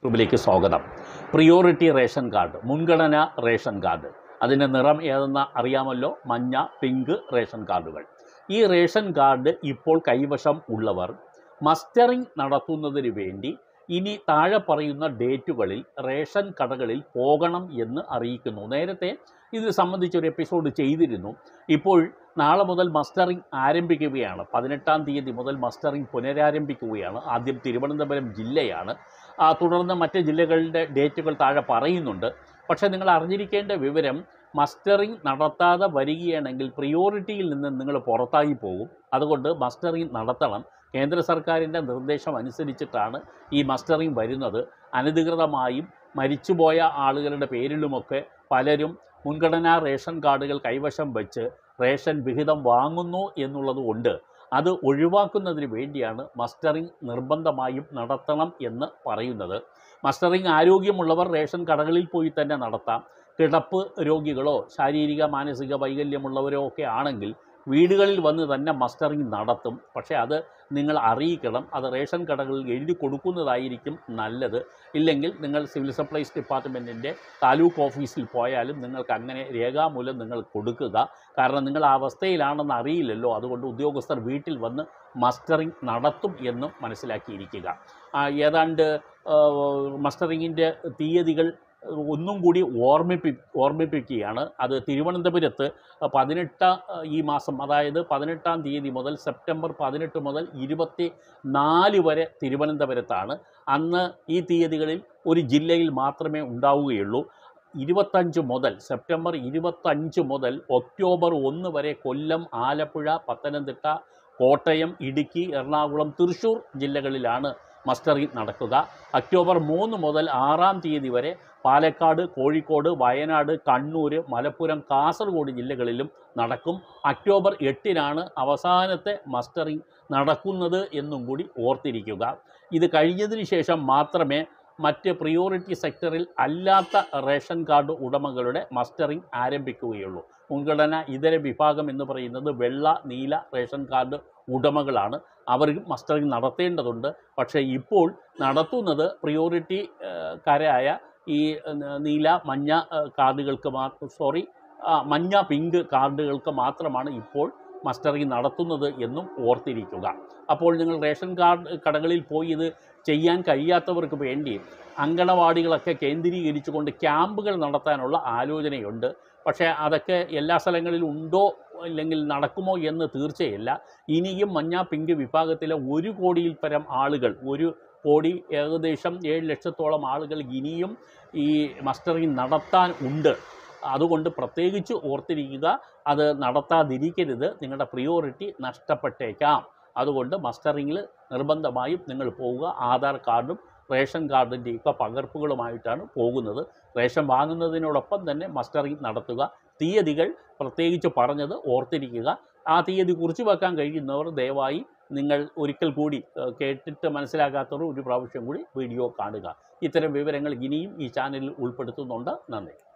ിലേക്ക് സ്വാഗതം. Priority ration card, മുൻഗണനാ ration card, അതിൻ്റെ നിറം ഏതെന്ന് അറിയാമല്ലോ, മഞ്ഞ, പിങ്ക് റേഷൻ കാർഡുകൾ. ഈ റേഷൻ കാർഡ് ഇപ്പോൾ കൈവശം ഉള്ളവർ മസ്റ്ററിംഗ് നടത്തുന്നതിന് വേണ്ടി ഇനി താഴെ പറയുന്ന ഡേറ്റുകളിൽ റേഷൻ കടകളിൽ പോകണം എന്ന് അറിയിക്കുന്നു. നേരത്തെ ഇത് സംബന്ധിച്ചൊരു എപ്പിസോഡ് ചെയ്തിരുന്നു. ഇപ്പോൾ നാളെ മുതൽ മസ്റ്ററിംഗ് ആരംഭിക്കുകയാണ്. 18-ാം തീയതി മുതൽ മസ്റ്ററിംഗ് പുനരാരംഭിക്കുകയാണ്. ആദ്യം തിരുവനന്തപുരം ജില്ലയാണ്, തുടർന്ന് മറ്റ് ജില്ലകളുടെ ഡേറ്റുകൾ താഴെ പറയുന്നുണ്ട്. പക്ഷേ നിങ്ങൾ അറിഞ്ഞിരിക്കേണ്ട വിവരം, മസ്റ്ററിംഗ് നടത്താതെ വരികയാണെങ്കിൽ പ്രിയോറിറ്റിയിൽ നിന്ന് നിങ്ങൾ പുറത്തായി പോകും. അതുകൊണ്ട് മസ്റ്ററിംഗ് നടത്തണം. കേന്ദ്ര സർക്കാരിൻ്റെ നിർദ്ദേശം അനുസരിച്ചിട്ടാണ് ഈ മസ്റ്ററിംഗ് വരുന്നത്. അനധികൃതമായും മരിച്ചുപോയ ആളുകളുടെ പേരിലുമൊക്കെ പലരും മുൻഗണനാ റേഷൻ കാർഡുകൾ കൈവശം വെച്ച് റേഷൻ വിഹിതം വാങ്ങുന്നു എന്നുള്ളതുകൊണ്ട് അത് ഒഴിവാക്കുന്നതിന് വേണ്ടിയാണ് മസ്റ്ററിംഗ് നിർബന്ധമായും നടത്തണം എന്ന് പറയുന്നത്. മസ്റ്ററിംഗ് ആരോഗ്യമുള്ളവർ റേഷൻ കടകളിൽ പോയി തന്നെ നടത്താം. കിടപ്പ് രോഗികളോ ശാരീരിക മാനസിക വൈകല്യമുള്ളവരോ ഒക്കെ ആണെങ്കിൽ വീടുകളിൽ വന്ന് തന്നെ മസ്റ്ററിംഗ് നടത്തും. പക്ഷേ അത് നിങ്ങൾ അറിയിക്കണം. അത് റേഷൻ കടകളിൽ എഴുതി കൊടുക്കുന്നതായിരിക്കും നല്ലത്. ഇല്ലെങ്കിൽ നിങ്ങൾ സിവിൽ സപ്ലൈസ് ഡിപ്പാർട്ട്മെൻറ്റിൻ്റെ താലൂക്ക് ഓഫീസിൽ പോയാലും നിങ്ങൾക്ക് അങ്ങനെ രേഖാമൂലം നിങ്ങൾ കൊടുക്കുക. കാരണം നിങ്ങൾ ആ അവസ്ഥയിലാണെന്ന് അറിയില്ലല്ലോ. അതുകൊണ്ട് ഉദ്യോഗസ്ഥർ വീട്ടിൽ വന്ന് മസ്റ്ററിംഗ് നടത്തും എന്നും മനസ്സിലാക്കിയിരിക്കുക. ഏതാണ്ട് മസ്റ്ററിങ്ങിൻ്റെ തീയതികൾ ഒന്നും കൂടി ഓർമ്മിപ്പിക്കുകയാണ്. അത് തിരുവനന്തപുരത്ത് 18 ഈ മാസം, അതായത് 18-ാം തീയതി മുതൽ സെപ്റ്റംബർ 18 മുതൽ 24 വരെ തിരുവനന്തപുരത്താണ്. അന്ന് ഈ തീയതികളിൽ ഒരു ജില്ലയിൽ മാത്രമേ ഉണ്ടാവുകയുള്ളൂ. 25 മുതൽ സെപ്റ്റംബർ 25 മുതൽ ഒക്ടോബർ 1 വരെ കൊല്ലം, ആലപ്പുഴ, പത്തനംതിട്ട, കോട്ടയം, ഇടുക്കി, എറണാകുളം, തൃശ്ശൂർ ജില്ലകളിലാണ് മസ്റ്ററിംഗ് നടക്കുക. ഒക്ടോബർ 3 മുതൽ 6-ാം തീയതി വരെ പാലക്കാട്, കോഴിക്കോട്, വയനാട്, കണ്ണൂർ, മലപ്പുറം, കാസർഗോഡ് ജില്ലകളിലും നടക്കും. ഒക്ടോബർ 8-നാണ് അവസാനത്തെ മസ്റ്ററിംഗ് നടക്കുന്നത് എന്നും കൂടി ഓർത്തിരിക്കുക. ഇത് കഴിഞ്ഞതിന് ശേഷം മാത്രമേ മറ്റ് പ്രിയോറിറ്റി സെക്ടറിൽ അല്ലാത്ത റേഷൻ കാർഡ് ഉടമകളുടെ മസ്റ്ററിംഗ് ആരംഭിക്കുകയുള്ളൂ. മുൻഗണന ഇതര വിഭാഗം എന്ന് പറയുന്നത് വെള്ള, നീല റേഷൻ കാർഡ് ഉടമകളാണ്. അവർ മസ്റ്ററിംഗ് നടത്തേണ്ടതുണ്ട്. പക്ഷേ ഇപ്പോൾ നടത്തുന്നത് പ്രിയോറിറ്റിക്കാരായ ഈ നീല, മഞ്ഞ കാർഡുകൾക്ക് മഞ്ഞ, പിങ്ക് കാർഡുകൾക്ക് മാത്രമാണ് ഇപ്പോൾ മസ്റ്ററിംഗ് നടത്തുന്നത് എന്നും ഓർത്തിരിക്കുക. അപ്പോൾ നിങ്ങൾ റേഷൻ കടകളിൽ പോയി ഇത് ചെയ്യാൻ കഴിയാത്തവർക്ക് വേണ്ടി അങ്കണവാടികളൊക്കെ കേന്ദ്രീകരിച്ചുകൊണ്ട് ക്യാമ്പുകൾ നടത്താനുള്ള ആലോചനയുണ്ട്. പക്ഷേ അതൊക്കെ എല്ലാ സ്ഥലങ്ങളിലും ഉണ്ടോ അല്ലെങ്കിൽ നടക്കുമോ എന്ന് തീർച്ചയില്ല. ഇനിയും മഞ്ഞ, പിങ്ക് വിഭാഗത്തിലെ 1 കോടിയിൽ പരം ആളുകൾ, 1 കോടി ഏകദേശം 7 ലക്ഷത്തോളം ആളുകൾ ഇനിയും ഈ മസ്റ്ററിംഗ് നടത്താൻ ഉണ്ട്. അതുകൊണ്ട് പ്രത്യേകിച്ച് ഓർത്തിരിക്കുക, അത് നടത്താതിരിക്കരുത്. നിങ്ങളുടെ പ്രിയോറിറ്റി നഷ്ടപ്പെട്ടേക്കാം. അതുകൊണ്ട് മസ്റ്ററിങ്ങിൽ നിർബന്ധമായും നിങ്ങൾ പോവുക. ആധാർ കാർഡും റേഷൻ കാർഡിൻ്റെയൊക്കെ പകർപ്പുകളുമായിട്ടാണ് പോകുന്നത്. റേഷൻ വാങ്ങുന്നതിനോടൊപ്പം തന്നെ മസ്റ്ററിംഗ് നടത്തുക. തീയതികൾ പ്രത്യേകിച്ച് പറഞ്ഞത് ഓർത്തിരിക്കുക. ആ തീയതി കുറിച്ച് വെക്കാൻ കഴിയുന്നവർ ദയവായി നിങ്ങൾ ഒരിക്കൽ കൂടി കേട്ടിട്ട് മനസ്സിലാകാത്തവർ ഒരു പ്രാവശ്യം കൂടി വീഡിയോ കാണുക. ഇത്തരം വിവരങ്ങൾ ഇനിയും ഈ ചാനലിൽ ഉൾപ്പെടുത്തുന്നുണ്ട്. നന്ദി.